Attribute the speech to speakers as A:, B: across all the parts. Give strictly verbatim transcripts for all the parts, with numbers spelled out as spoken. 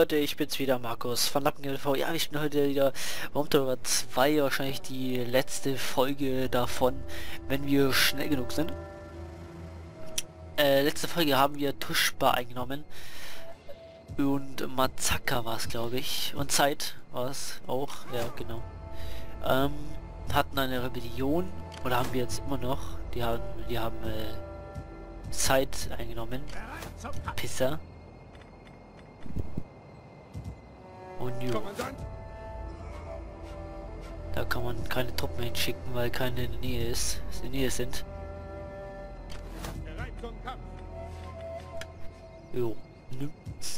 A: Leute, ich bin's wieder, Markus von Lappen G V. Ja, ich bin heute wieder Raumtower zwei, wahrscheinlich die letzte Folge davon, wenn wir schnell genug sind. Äh, letzte Folge haben wir Tushpa eingenommen und Mazaka war es, glaube ich, und Zeit war es auch, ja genau. Ähm, hatten eine Rebellion, oder haben wir jetzt immer noch, die haben, die haben äh, Zeit eingenommen, Pisser. Und jo. Da kann man keine Truppen hinschicken, weil keine in der Nähe ist, in der Nähe sind. Jo. Nö.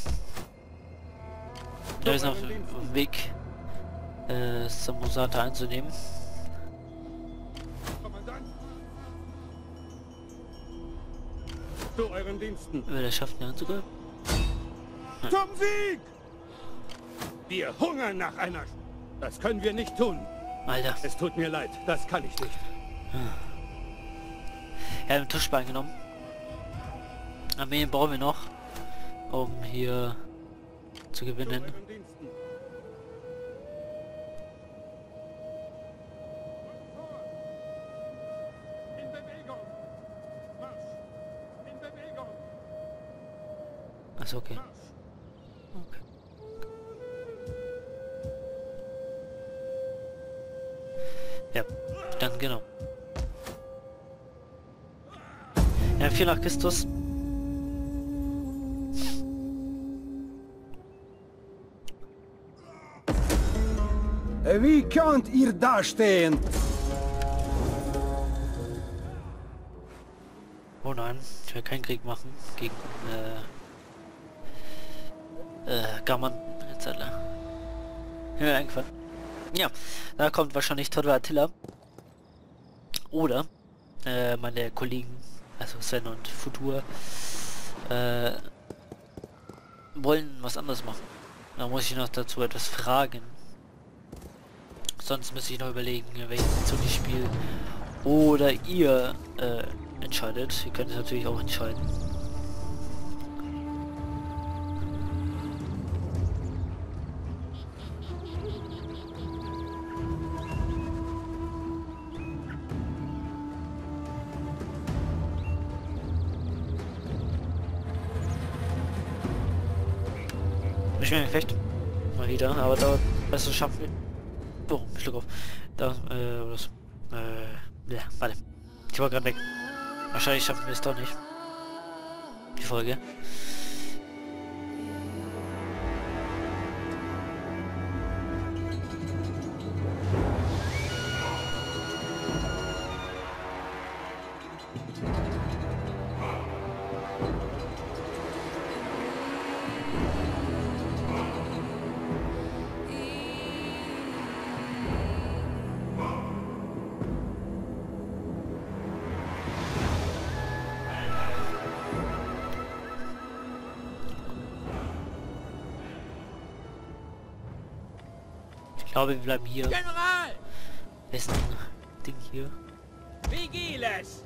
A: Da ist noch auf dem Weg, äh, Samosata einzunehmen.
B: Zu euren Diensten.
A: Wer das schafft, eine anzugreifen?
B: Hm. Zum Sieg! Wir hungern nach einer... Das können wir nicht tun.
A: Alter.
B: Es tut mir leid, das kann ich nicht.
A: Ja, den Tushpa eingenommen. Armeen brauchen wir noch, um hier zu gewinnen. Achso, okay. Okay. Ja, dann genau. Ja, vier nach Christus.
B: Wie könnt ihr da stehen?
A: Oh nein, ich will keinen Krieg machen gegen äh, äh, Gammon et cetera. Ja, eingefallen. Ja, da kommt wahrscheinlich Total Attila. Oder äh, meine Kollegen, also Sven und Futur, äh, wollen was anderes machen. Da muss ich noch dazu etwas fragen. Sonst müsste ich noch überlegen, welchen Zug ich spiele. Oder ihr äh, entscheidet. Ihr könnt es natürlich auch entscheiden. Ich bin Gefecht. Mal wieder, aber da das schaffen wir. Oh, Schluck auf. Da, äh, oder so. Äh, ja, warte. Ich war gerade weg. Wahrscheinlich schaffen wir es doch nicht. Die Folge. Ich glaube, wir bleiben hier.
C: General!
A: Wessen Ding hier?
C: Vigiles!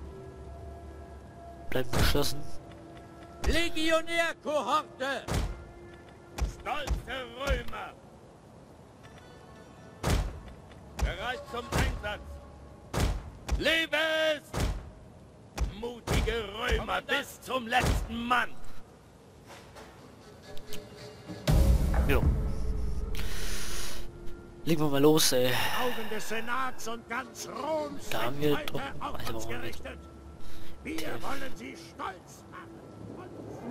A: Bleiben geschlossen.
C: Legionärkohorte! Stolze Römer! Bereit zum Einsatz! Lebes! Mutige Römer bis zum letzten Mann!
A: Jo. Legen wir mal los, ey.
C: Augen des Senats und ganz Roms
A: Da haben wir
C: heute
A: Truppen.
C: auf
A: Also
C: uns
A: warum nicht?
C: gerichtet. Wir wollen sie stolz machen.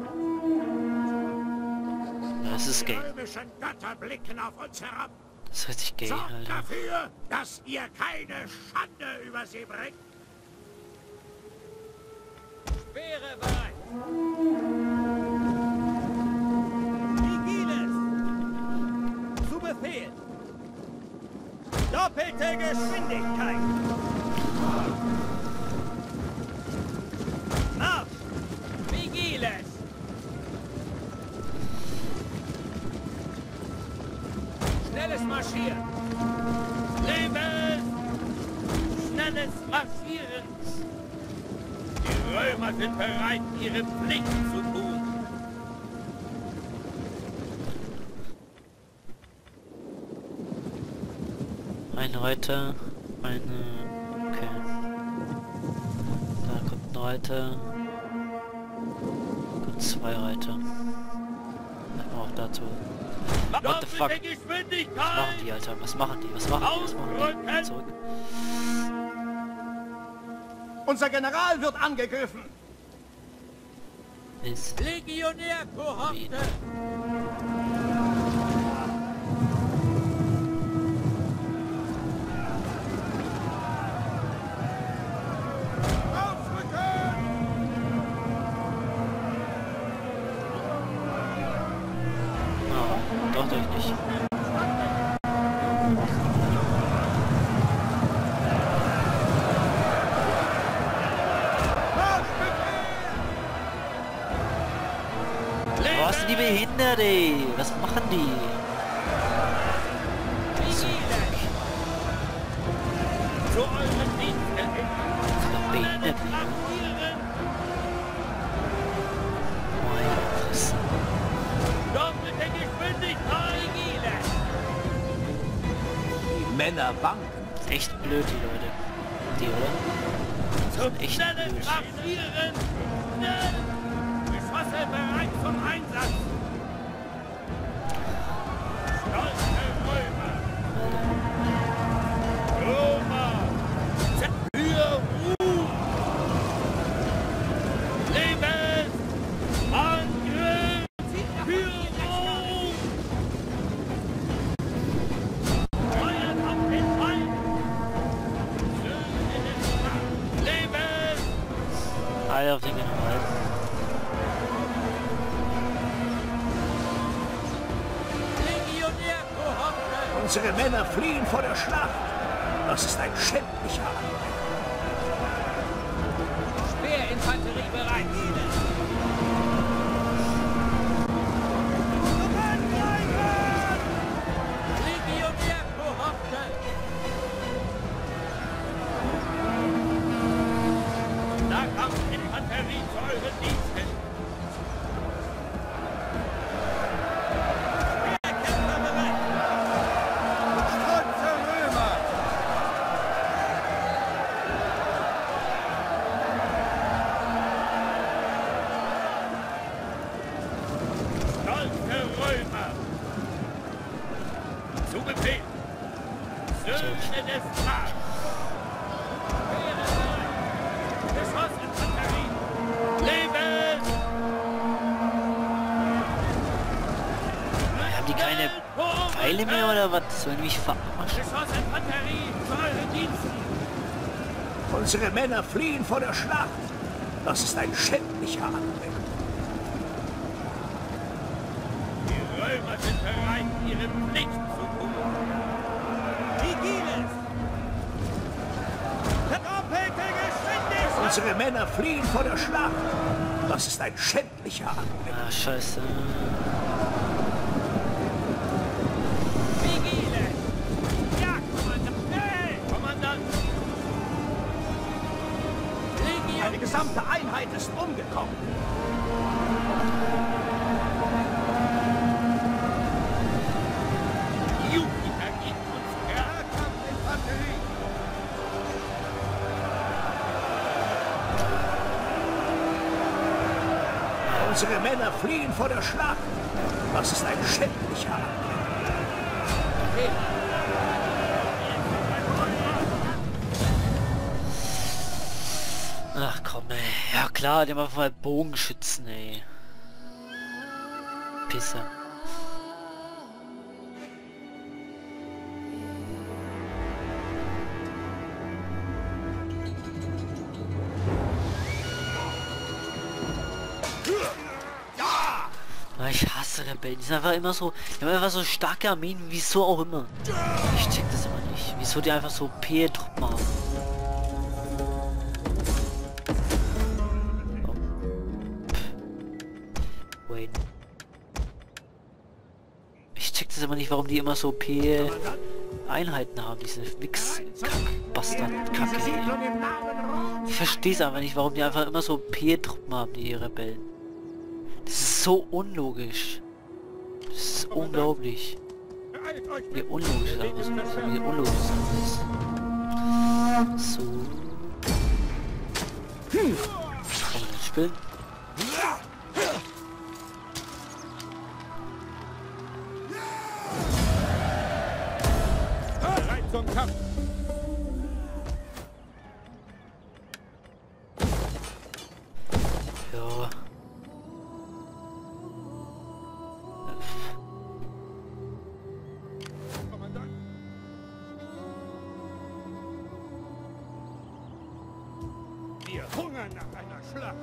A: Ja, das ist
C: Die
A: gay.
C: römischen Götter blicken auf uns herab.
A: Das ist richtig gay,
C: Sorgt
A: Alter.
C: dafür, dass ihr keine Schande über sie bringt. Speere bereit. Vigiles! Zu Befehl! Doppelte Geschwindigkeit! Marsch! Vigiles! Schnelles Marschieren! Lebens! Schnelles Marschieren! Die Römer sind bereit, ihre Pflicht zu tun.
A: Ein Reiter, eine... Okay. Da kommt ein Reiter. Und zwei Reiter. Dann auch dazu. What the fuck? Was machen die, Alter? Was machen die? Was machen die? Was machen die? Zurück.
D: Unser General wird angegriffen.
A: Ist
C: Legionärkohorte!
A: Ah, braucht euch nicht. Was sind die behindert, ey? Was machen die?
C: Zu euren Diensten!
A: Behindert,
C: Markieren!
A: meine Fresse.
C: Doppelte Geschwindigkeit!
D: Die Männer wanken.
A: Ist echt blöd, die Leute. Die, oder?
C: Zum
A: Echt
C: schnellen
A: blöd.
C: Markieren! Schnell! Geschosse bereit zum Einsatz! Stolze Römer! Roma! Für Ruhm! Leben! Angriff! Für Ruhm! Feuert auf den Feind! Söhne des Staates! Leben!
A: Alle auf den General.
C: Legionärkohorte!
D: Unsere Männer fliehen vor der Schlacht. Das ist ein schändlicher Angriff.
C: Speerinfanterie bereit! Legionärkohorte! Da kommt Infanterie zu euren Diensten! Speerkämpfer bereit!
D: Stolze Römer!
C: Stolze Römer! Zu Befehl! Söhne des Tages! Speere bereit! Geschossinfanterie! Leben!
A: Haben die keine Pfeile mehr oder was? Sollen die mich verarschen?
C: Geschossinfanterie zu euren Diensten!
D: Unsere Männer fliehen vor der Schlacht. Das ist ein schändlicher Angriff.
C: Die Römer sind bereit, ihre Pflicht zu tun. Vigiles! Doppelte Geschwindigkeit!
D: Unsere Männer fliehen vor der Schlacht. Das ist ein schändlicher Angriff.
A: Ah, scheiße.
C: Vigile! Ja, Kommandant! Hey, Kommandant! Legion!
D: Eine gesamte Einheit ist umgekommen.
C: Jupiter gibt uns Nahkampfinfanterie!
D: Unsere Männer fliehen vor der Schlacht. Das ist ein schändlicher Angriff.
A: Ach komm, ey. Ja klar, die haben einfach mal Bogenschützen, ey. Pisser. Ah, ich hasse Rebellen. Die sind einfach immer so, die haben einfach so starke Armeen, wieso auch immer. Ich check das immer nicht. Wieso die einfach so P-Truppen haben. Oh. Wait. Ich check das immer nicht, warum die immer so P-Einheiten haben, diese Wix-Bastard-Kacke. Ich verstehe es einfach nicht, warum die einfach immer so P-Truppen haben, die Rebellen. Das ist so unlogisch. Das ist unglaublich.
B: Stellt euch
A: Wie
B: mit.
A: unlogisch
B: Der Weg
A: das
B: ist
A: ist.
B: versperrt.
A: Wie unlogisch das ist. So. Hm. Kann man das spielen?
B: Bereit zum Kampf.
A: Ja.
B: Kommandant. Wir hungern nach einer Schlacht.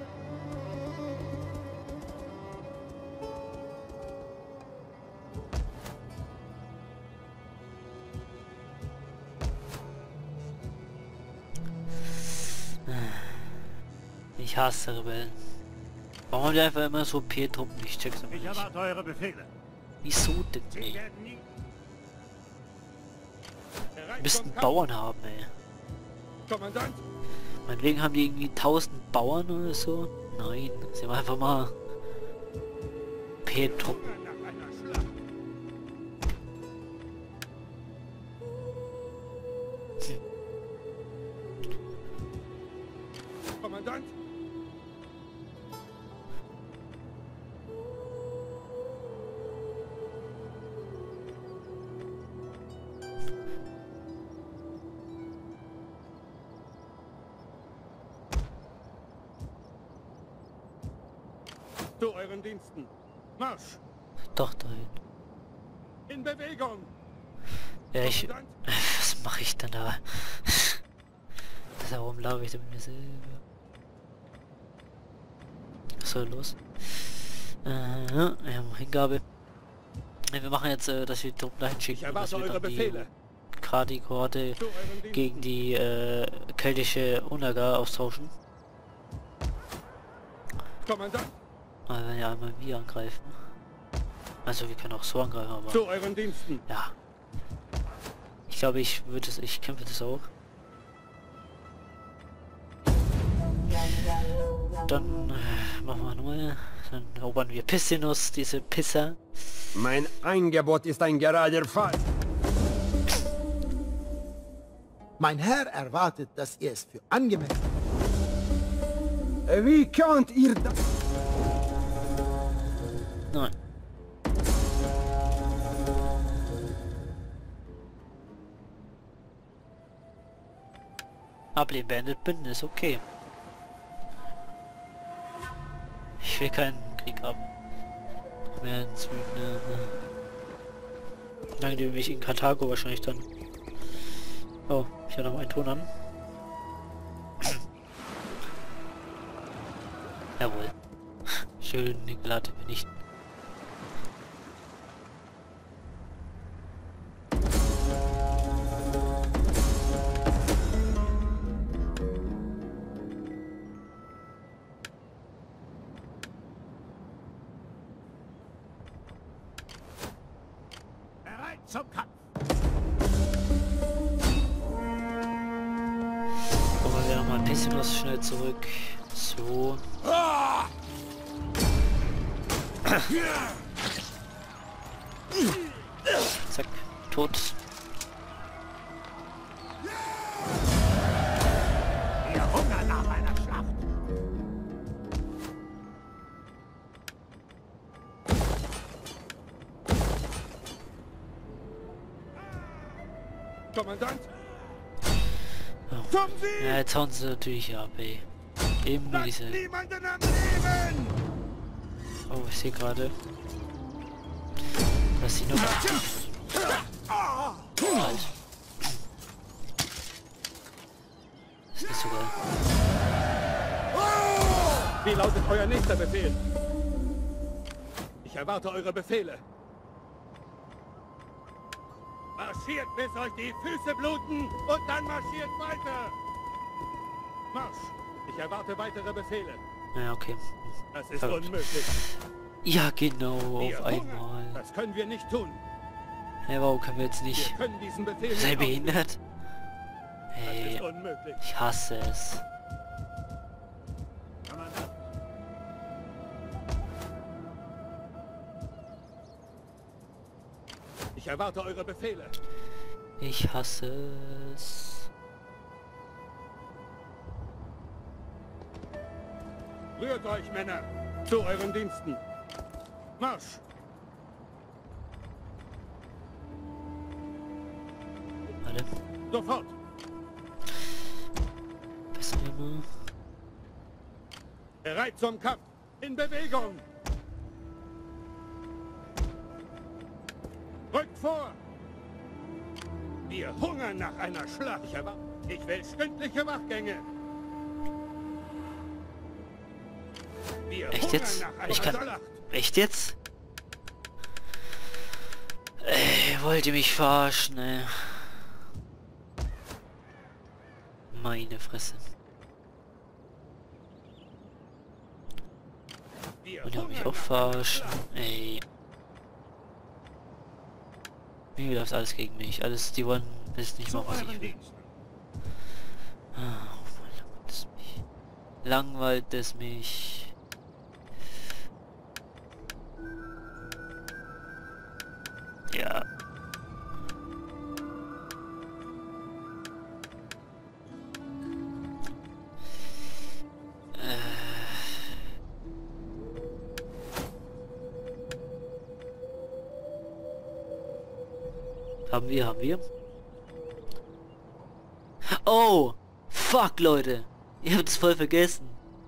A: Ich hasse Rebellen. Warum haben die einfach immer so P-Truppen? Ich check's immer
D: Ich
A: nicht.
D: erwarte eure Befehle.
A: Wieso denn,
B: Sie
A: ey?
B: werden nie...
A: Wir
B: Bereit
A: müssten
B: zum Kampf.
A: Bauern haben, ey.
B: Kommandant.
A: Meinetwegen haben die irgendwie tausend Bauern oder so. Nein, sie haben einfach mal P-Truppen.
B: Hungern nach einer Schlacht. Kommandant. Zu euren Diensten. Marsch.
A: Doch, dahin.
B: In Bewegung.
A: Ja, ich...
B: Kommandant.
A: Was mache ich denn da? Warum laufe ich denn mit mir selber? Was soll los? Äh, ja, Hingabe. Ja, wir machen jetzt, äh, dass wir die Truppen dahin
B: Ich
A: schicken, dass
B: erwarte
A: wir
B: eure
A: dann die
B: Befehle.
A: Kadi-Kohorte
B: Zu euren Diensten.
A: gegen die äh, keltische Unaga austauschen.
B: Kommandant.
A: Weil wir ja einmal wir angreifen. Also wir können auch so angreifen, aber
B: Zu euren Diensten.
A: ja. Ich glaube, ich würde es, ich kämpfe das auch. Dann äh, machen wir nochmal. Dann erobern wir Pissinus, diese Pisser.
E: Mein Angebot ist ein gerader Fall.
F: Mein Herr erwartet, dass ihr es für angemessen...
E: Wie könnt ihr das?
A: Nein. Ablehnen beendet, Bündnis, okay. Ich will keinen Krieg haben. Mehr ins Wütende. Solange die mich in Karthago wahrscheinlich dann... Oh, ich habe noch einen Ton an. Jawohl. Schön die Glatte vernichten.
D: Bereit zum Kampf.
A: Kommen wir nochmal ein bisschen was schnell zurück. So. Zack, tot.
D: Wir hungern nach einer Schlacht.
B: Kommandant.
A: Oh.
B: Zum Sieg.
A: Ja, jetzt hauen sie natürlich ab, ey. Eben nur
B: Lasst
A: diese...
B: niemanden am Leben.
A: Oh, ich sehe gerade. Dass sie noch... Halt. Das ist nicht so geil.
B: Wie lautet euer nächster Befehl? Ich erwarte eure Befehle. Marschiert, bis euch die Füße bluten und dann marschiert weiter. Marsch. Ich erwarte weitere Befehle.
A: Ja, okay.
B: Das ist
A: Verrückt.
B: unmöglich.
A: Ja, genau,
B: Wir
A: auf
B: hungern.
A: einmal.
B: Das können wir nicht tun.
A: Hey, warum können wir jetzt
B: Wir
A: nicht...
B: können diesen Befehl
A: Sei
B: nicht ausführen.
A: behindert?
B: Das
A: Hey,
B: ist unmöglich.
A: ich hasse es.
D: Kommandant.
B: Ich erwarte eure Befehle.
A: Ich hasse es.
B: Rührt euch, Männer, zu euren Diensten. Marsch!
A: Warte.
B: Sofort!
A: Besser immer.
B: Bereit zum Kampf! In Bewegung! Rückt vor! Wir hungern nach einer Schlacht. Ich erwarte- Ich will stündliche Wachgänge. Wir
A: Echt
B: hungern
A: jetzt?
B: nach einer
A: Ich kann...
B: Schlacht.
A: Echt jetzt? Ey, wollt ihr mich verarschen, ey? Meine Fresse.
B: Wir
A: Wollt ihr mich
B: hungern
A: auch
B: nach einer
A: verarschen?
B: Schlacht.
A: Ey. Wie läuft alles gegen mich? Alles, die wollen das nicht
B: Zu
A: machen, was
B: euren
A: ich will.
B: Diensten.
A: Ah, oh Mann, langweilt es mich. Langweilt es mich. Ja. Haben wir, haben wir. Oh! Fuck, Leute! Ihr habt es voll vergessen.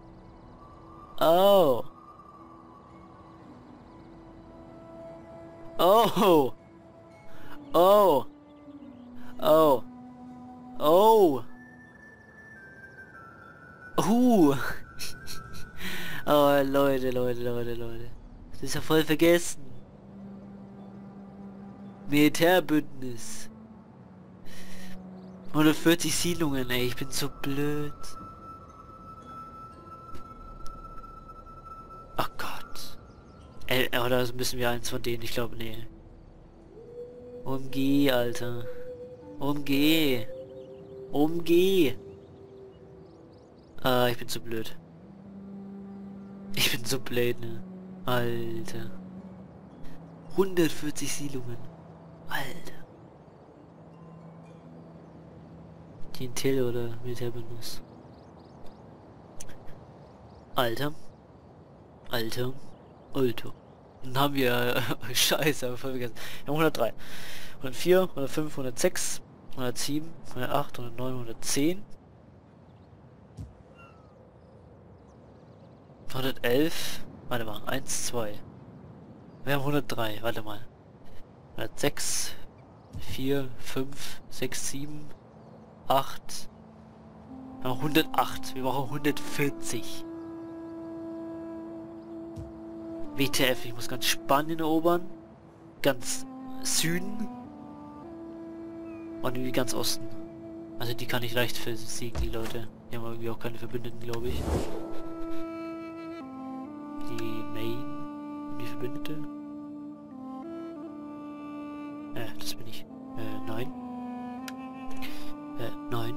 A: Oh! Oh! Oh! Oh! Oh! Uh! Oh, Leute, Leute, Leute, Leute. Das ist ja voll vergessen. Militärbündnis. hundertvierzig Siedlungen, ey, ich bin so blöd. Ach Gott. Ey, oder müssen wir eins von denen? Ich glaube, nee. Umgeh, Alter. Umgeh. Umgeh. Ah, ich bin zu blöd. Ich bin so blöd, ne? Alter. hundertvierzig Siedlungen. Alter. Intel oder Militärbündnis. Alter. Alter. Alter. Dann haben wir... Äh, Scheiße, aber voll vergessen. Wir haben hundertdrei. hundertvier, hundertfünf, hundertsechs, hundertsieben, hundertacht, hundertneun, hundertzehn. hundertelf. Warte mal. eins, zwei. Wir haben hundertdrei. Warte mal. hundertsechs, vier, fünf, sechs, sieben, acht. Ja, hundertacht. Wir brauchen hundertvierzig. W T F, ich muss ganz Spanien erobern. Ganz Süden. Und irgendwie ganz Osten. Also die kann ich leicht versiegen, die Leute. Die haben irgendwie auch keine Verbündeten, glaube ich. Die Main. Die Verbündete. Äh, das bin ich. Äh, nein. Äh, nein.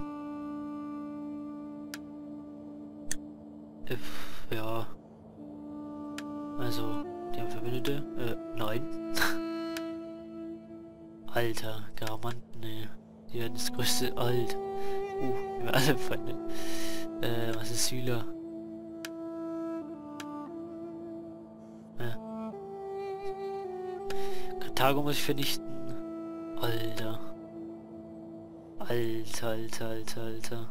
A: Äh, ja. Also, die haben Verbündete. Äh, nein. Alter, Garamanten, ne. Die werden das größte... Alt. Uh, wir haben alle Feinde. Äh, was ist Syla? Äh. Karthago muss ich vernichten. Alter. Alter, alter, alter, alter.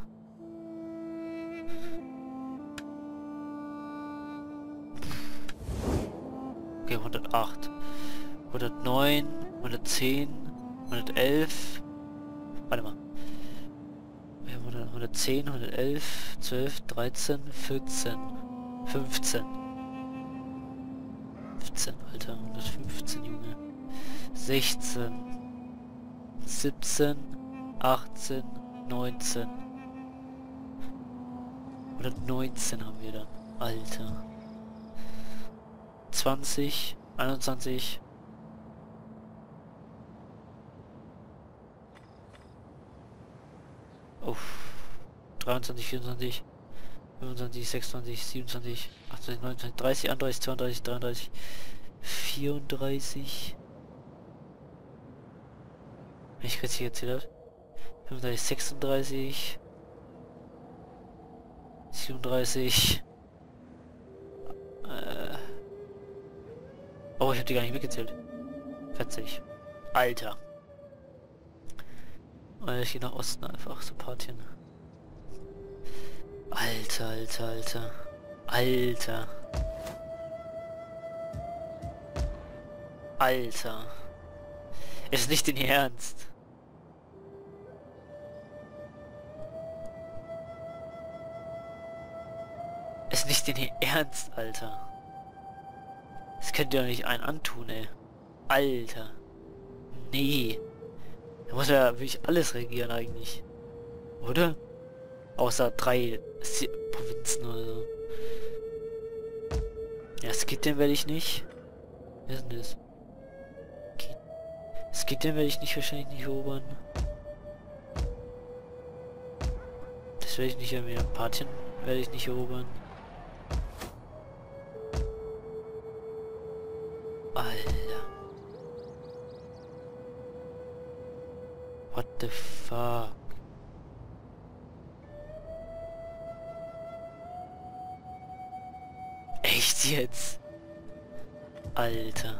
A: Okay, hundertacht. hundertneun, hundertzehn, hundertelf. Warte mal. Wir haben hundertzehn, hundertelf, zwölf, dreizehn, vierzehn, fünfzehn. fünfzehn, Alter, hundertfünfzehn, Junge. sechzehn, siebzehn, achtzehn, neunzehn. hundertneunzehn haben wir dann. Alter. zwanzig, einundzwanzig. Uff. dreiundzwanzig, vierundzwanzig, fünfundzwanzig, sechsundzwanzig, siebenundzwanzig, achtundzwanzig, neunundzwanzig, dreißig, einunddreißig, zweiunddreißig, dreiunddreißig, vierunddreißig. wenn ich richtig erzählt habe. fünfunddreißig, sechsunddreißig, siebenunddreißig. Äh. Oh, ich habe die gar nicht mitgezählt. vierzig. Alter. Ich gehe nach Osten einfach, so Partien. Alter, alter, alter. Alter. Alter. Ist nicht in Ernst. Ist nicht in Ernst, Alter. Das könnt ihr doch nicht einen antun, ey. Alter. Nee. Da muss ja wirklich alles regieren eigentlich. Oder? Außer drei Si- Provinzen oder so. Ja, Skitten werde ich nicht. Wer ist denn das? Skitten werde ich nicht wahrscheinlich nicht erobern. Das werde ich nicht erwähnen. Partien werde ich nicht erobern. Alter. What the fuck? Echt jetzt? Alter.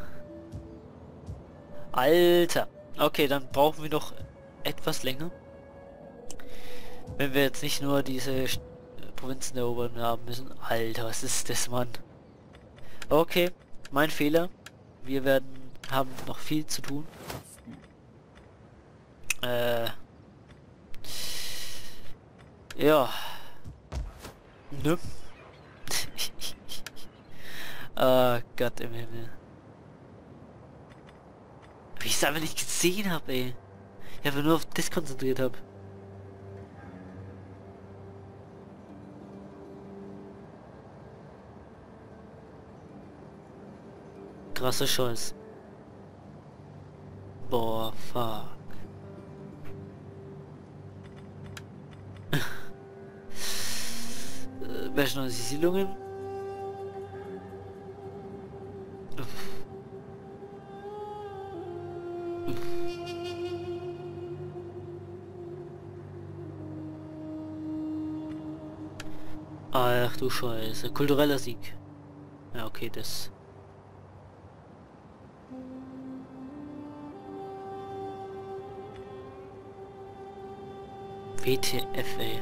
A: Alter. Okay, dann brauchen wir noch etwas länger. Wenn wir jetzt nicht nur diese St- Provinzen erobern haben müssen. Alter, was ist das, Mann? Okay, mein Fehler. Wir werden haben noch viel zu tun. Äh. Ja. Ne? Ah, Gott im Himmel. Wie ich es aber nicht gesehen habe, ey. Ich habe nur auf das konzentriert habe. Krasser Scheiß. Boah, fuck. äh, Welche neue Siedlungen? Ach du Scheiße, kultureller Sieg. Ja, okay, das. W T F, ey.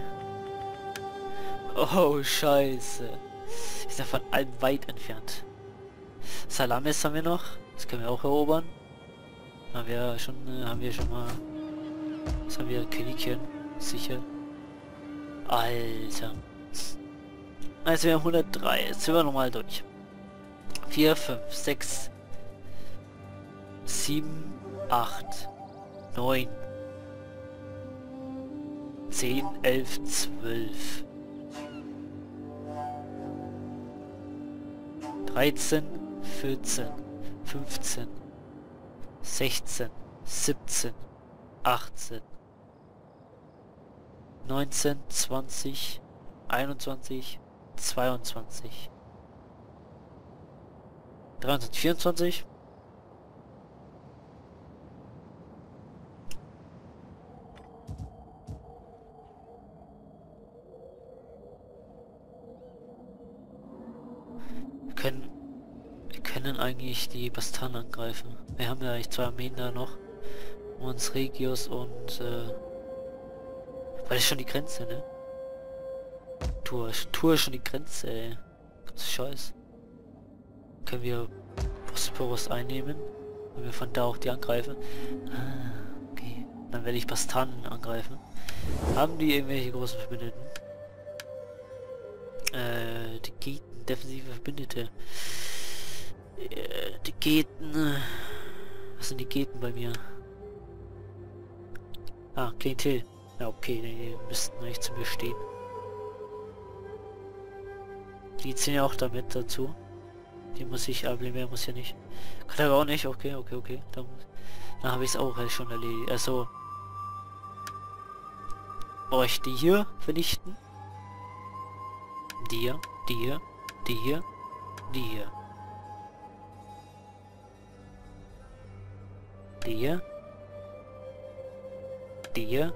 A: Oh, Scheiße. Ist ja von allem weit entfernt. Salamis haben wir noch. Das können wir auch erobern. Haben wir schon, äh, haben wir schon mal. Das haben wir Königchen. Sicher. Alter. Also wir haben hundertdrei. Jetzt sind wir nochmal durch. vier, fünf, sechs, sieben, acht, neun, zehn, elf, zwölf, dreizehn, vierzehn, fünfzehn, sechzehn, siebzehn, achtzehn, neunzehn, zwanzig, einundzwanzig, zweiundzwanzig, dreiundzwanzig, vierundzwanzig, wir können wir können eigentlich die Bastarden angreifen. Wir haben ja eigentlich zwei Armeen da noch, uns Regios und äh, weil das ist schon die Grenze, ne? Tour, Tour ist schon die Grenze, ey. Ganz Scheiß. Können wir Bosporus einnehmen, wenn wir von da auch die angreifen. Ah, okay. Dann werde ich Bastarden angreifen. Haben die irgendwelche großen Verbündeten? Äh, die Geten, defensive Verbündete. Äh, die Geten. Was sind die Geten bei mir? Ah, Klientel. Ja, okay, die müssten eigentlich zu mir stehen. Die ziehen ja auch damit dazu. Die muss ich ablehnen, muss ja nicht. Kann er auch nicht, okay, okay, okay. Dann, dann habe ich es auch halt schon erledigt. Also brauche ich die hier vernichten. Die hier, die hier, die hier, die hier. Die hier. die hier.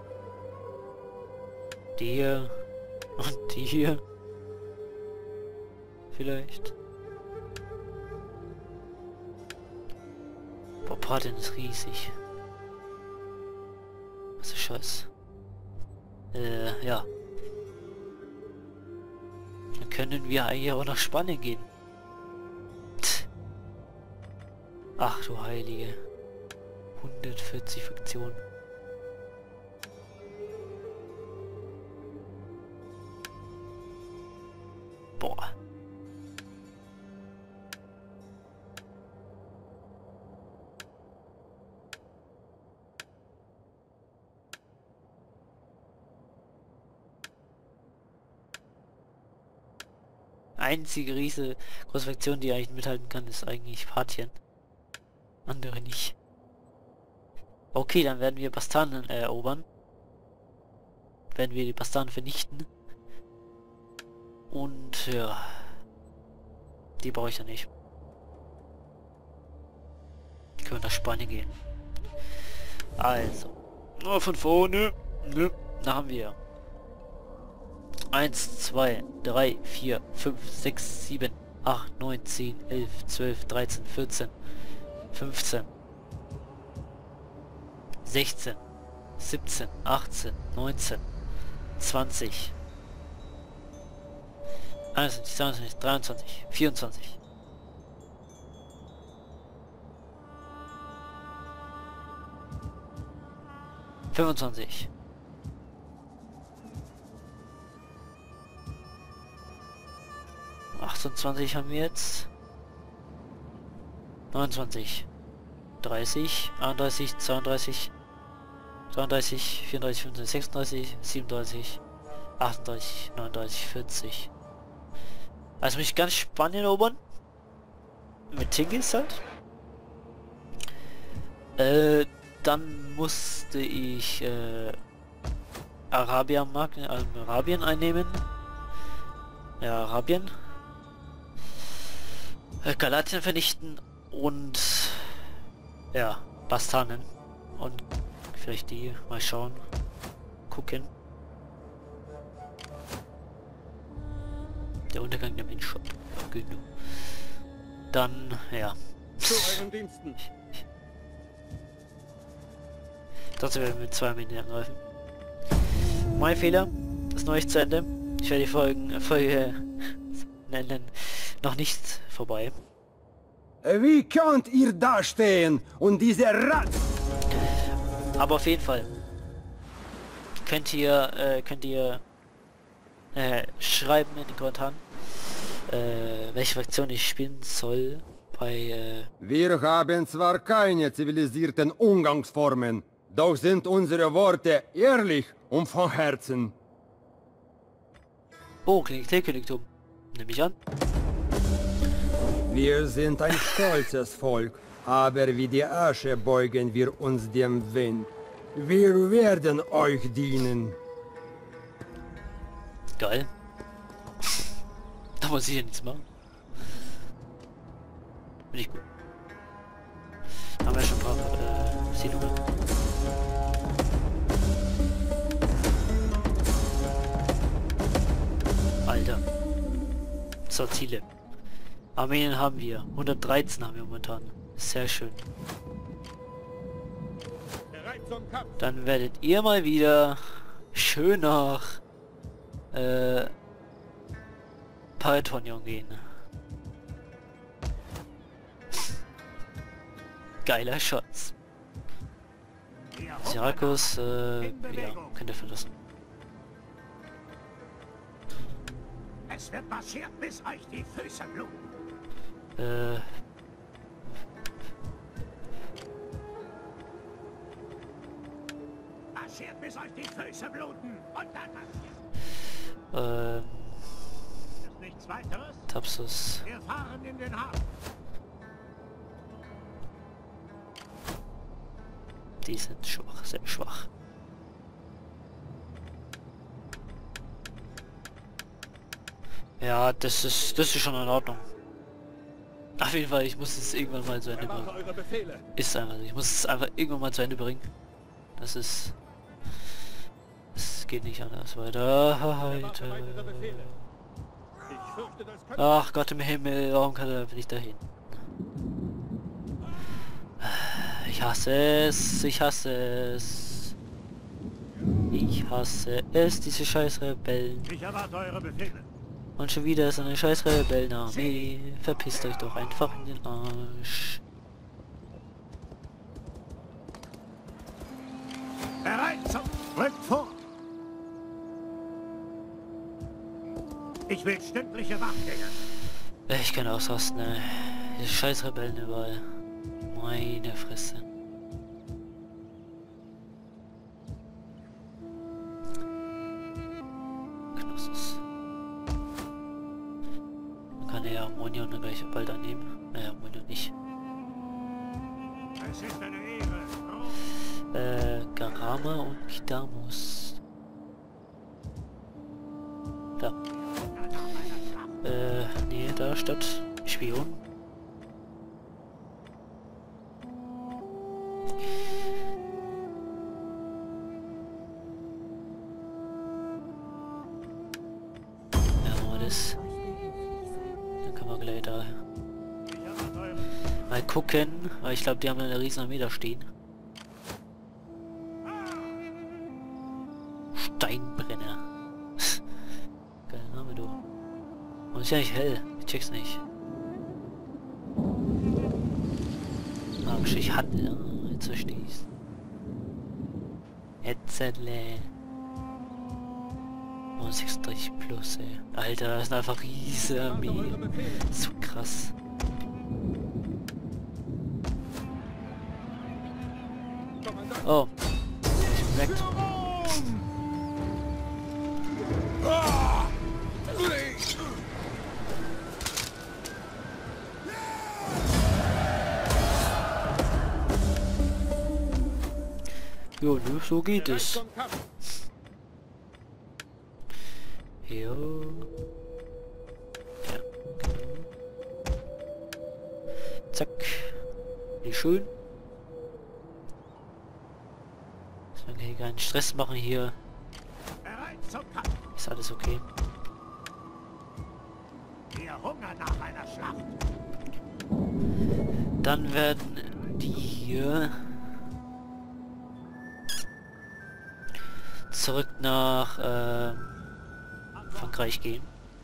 A: Die hier. Und die hier. Vielleicht. Boah, Patin ist riesig. Was ist Scheiß? Äh, ja. Dann können wir eigentlich auch nach Spanien gehen. Tch. Ach du Heilige. hundertvierzig Fraktionen. Boah. Einzige riese große Fraktion, die eigentlich mithalten kann, ist eigentlich Parthien. Andere nicht. Okay, dann werden wir Bastarnen erobern. Werden wir die Bastarnen vernichten. Und ja. Die brauche ich ja nicht. Können wir nach Spanien gehen. Also. Nur von vorne. Nö. Da haben wir. eins, zwei, drei, vier, fünf, sechs, sieben, acht, neun, zehn, elf, zwölf, dreizehn, vierzehn, fünfzehn, sechzehn, siebzehn, achtzehn, neunzehn, zwanzig, einundzwanzig, zweiundzwanzig, dreiundzwanzig, vierundzwanzig. fünfundzwanzig. achtundzwanzig haben wir jetzt. neunundzwanzig. dreißig. einunddreißig. zweiunddreißig. zweiunddreißig. vierunddreißig. fünfunddreißig. sechsunddreißig. siebenunddreißig. achtunddreißig. neununddreißig. vierzig. Also mich ganz Spanien erobern. Mit Tingis halt. Äh, dann musste ich äh, Arabien, äh, Arabien einnehmen. Ja, Arabien. Galatien vernichten und ja, Bastarnen und vielleicht die mal schauen, gucken. Der Untergang der Menschheit. Genau. Dann ja.
B: Zu euren Diensten.
A: Dazu werden wir mit zwei Minuten angreifen. Mein Fehler. Das ist noch nicht zu Ende. Ich werde die Folgen Folge nennen. Noch nicht vorbei.
E: Wie könnt ihr da stehen und diese Rat...
A: Aber auf jeden Fall könnt ihr äh, könnt ihr äh, schreiben in den Kommentaren, äh, welche Fraktion ich spielen soll bei äh
E: Wir haben zwar keine zivilisierten Umgangsformen, doch sind unsere Worte ehrlich und von Herzen.
A: Oh, Königtum. Nehme ich an.
E: Wir sind ein stolzes Volk, aber wie die Asche beugen wir uns dem Wind. Wir werden euch dienen.
A: Geil. Da muss ich ja nichts machen. Bin ich gut. Haben wir schon ein paar äh, Siedlungen. Alter. So, Ziele. Armenien haben wir. hundertdreizehn haben wir momentan. Sehr schön. Dann werdet ihr mal wieder schön nach äh, Paretonion gehen. Geiler Schatz. Syrakus, äh, ja, könnt ihr verlassen.
D: Es wird marschiert, bis euch die Füße bluten.
A: Äh.
D: Marschiert, bis euch die Füße bluten. Und dann marschiert.
A: Ähm.
D: Ist nichts weiteres?
A: Tapsus.
D: Wir fahren in den Hafen.
A: Die sind schwach, sehr schwach. Ja, das ist, das ist schon in Ordnung. Auf jeden Fall, ich muss es irgendwann mal zu Ende bringen. Ist einfach, ich muss es einfach irgendwann mal zu Ende bringen. Das ist es geht nicht anders weiter.
B: Erwarte
A: Heute.
B: weitere Befehle. Ich fürchte, das könnte...
A: Ach Gott im Himmel, warum kann er nicht dahin? Ich hasse es, ich hasse es. Ich hasse es, diese scheiß Rebellen.
B: Ich erwarte eure Befehle.
A: Und schon wieder ist eine scheiß Rebellenarmee. Verpisst euch doch einfach in den Arsch.
D: Bereit zum... Rückt vor! Ich will stündliche Wachgänge.
A: Ich kann ausrasten, ne? Diese scheiß Rebellen überall. Meine Fresse. Knusses. Man kann ja Ammonium dann gleich bald annehmen. Naja, Ammonium nicht.
D: Es ist eine Ehre.
A: Äh, Garama und Kidamus. Da. Äh, nee, da statt Spion. Ja, machen wir das. Dann können wir gleich da mal gucken, weil ich glaube, die haben eine riesen Armee da stehen. Steinbrenner. Geiler Name, du. Und ist ja nicht hell. Ich check's nicht. Magische Handel. Ah, jetzt verstehst. Hetzele. Oh, sechsunddreißig plus, ey. Alter, das ist einfach riesige Armee. So krass. Oh. Ich bin weg. Jo, ne, so geht es.
B: Zum Kampf.
A: Jo. Ja, genau. Zack. Wie schön. Dass wir hier keinen Stress machen hier.
D: Bereit zum Kampf.
A: Ist alles okay.
D: Wir hungern nach einer Schlacht.
A: Dann werden die hier zurück nach äh, Frankreich gehen.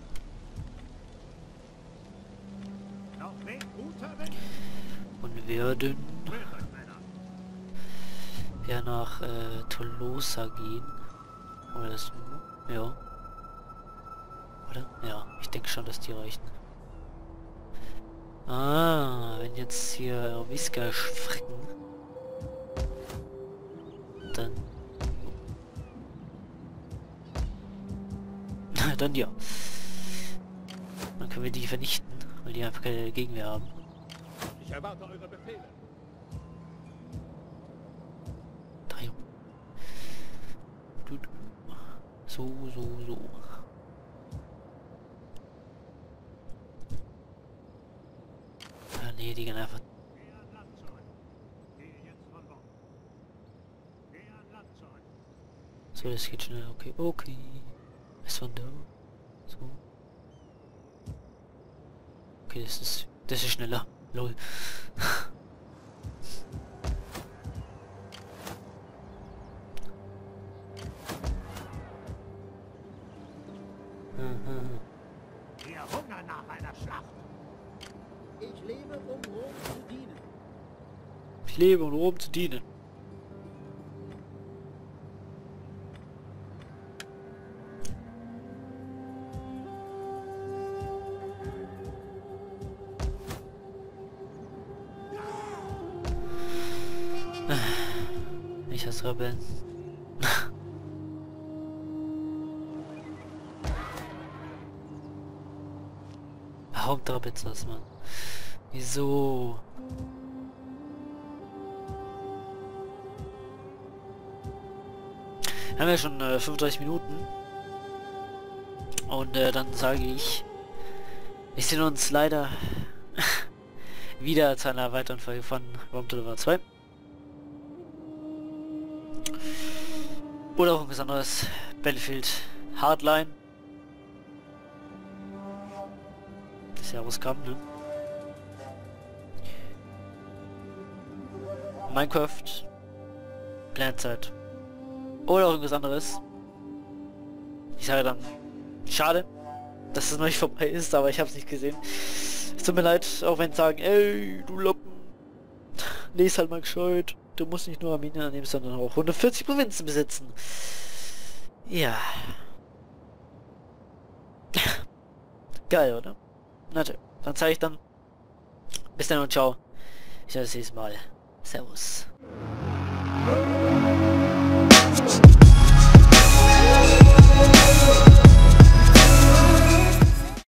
D: Noch mehr guter Wind.
A: Und werden
D: Rührt euch, Männer.
A: ja nach äh, Tolosa gehen. Oder das... Ja. Oder? Ja, ich denke schon, dass die reichen. Ah, wenn jetzt hier Whisker frecken, dann... dann ja. Dann können wir die vernichten, weil die einfach keine Gegenwehr haben.
B: Ich erwarte eure Befehle.
A: Drei. Du, du. So, so, so. Nee, die gehen einfach.
D: Geh an Land zurück. Gehe jetzt von Bord. Geh an Land zurück.
A: So, das geht schnell. Okay, okay. Ist von da. So. Okay, das ist. Das ist schneller. Lol.
D: Wir hungern nach einer Schlacht.
F: Ich lebe, um Rom zu dienen.
A: Ich lebe, um Rom zu dienen. Ich hasse Rebellen. Haupttrapez das, Mann. Wieso? Wir haben ja schon äh, fünfunddreißig Minuten. Und äh, dann sage ich, wir sehen uns leider wieder zu einer weiteren Folge von Rome Tour zwei. Oder auch irgendwas anderes. Battlefield Hardline. Das ist ja rauskam, ne? Minecraft, Plantzeit oder irgendwas anderes. Ich sage dann, schade, dass es noch nicht vorbei ist, aber ich habe es nicht gesehen. Es tut mir leid, auch wenn sie sagen, ey, du Loppen, lies halt mal gescheit. Du musst nicht nur Armenien annehmen, sondern auch hundertvierzig Provinzen besitzen. Ja. Geil, oder? Na toll, dann zeige ich dann. Bis dann und ciao. Ich sage das nächste Mal. Servus.